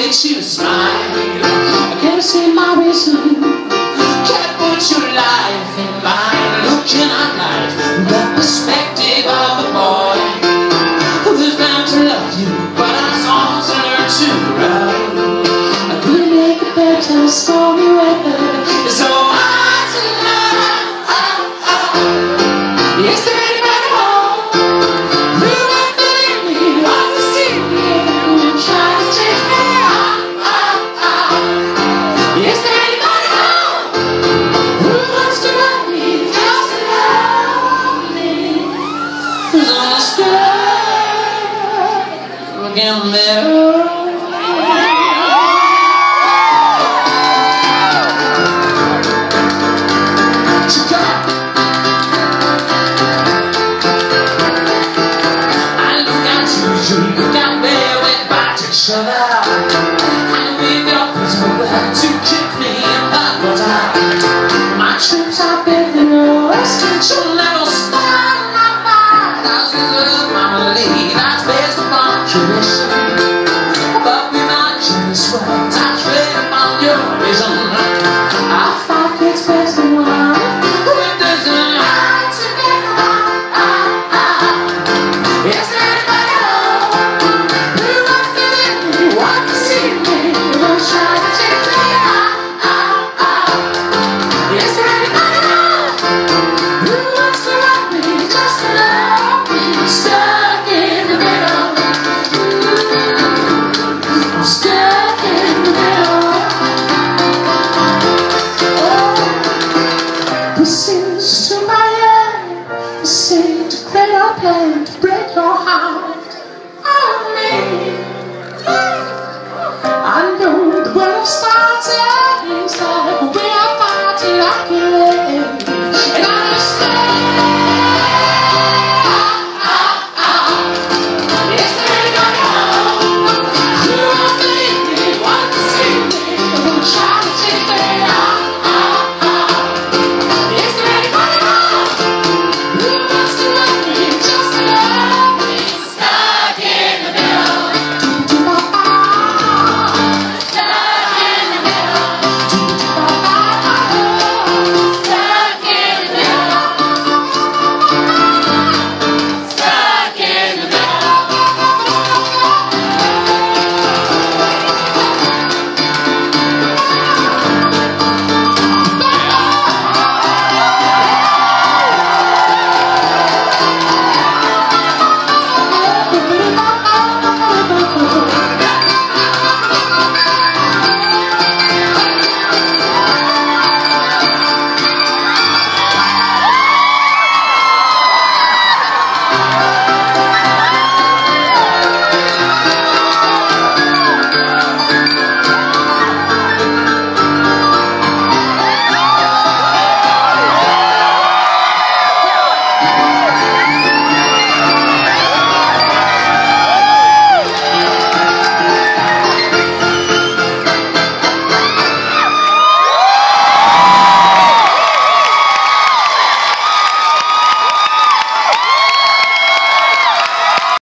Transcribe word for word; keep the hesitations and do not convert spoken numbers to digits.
makes you smile. I can't see my reason. Can't put your life in mine. Looking at life from the perspective of a boy who's bound to love you, but our songs learn to ride. I couldn't make a better stormy weather. So I tonight. Is there anybody home who wants to leave me, wants to see me, and try to change me? Is there anybody home who wants to love me, just to love me? Who's on the sky looking there?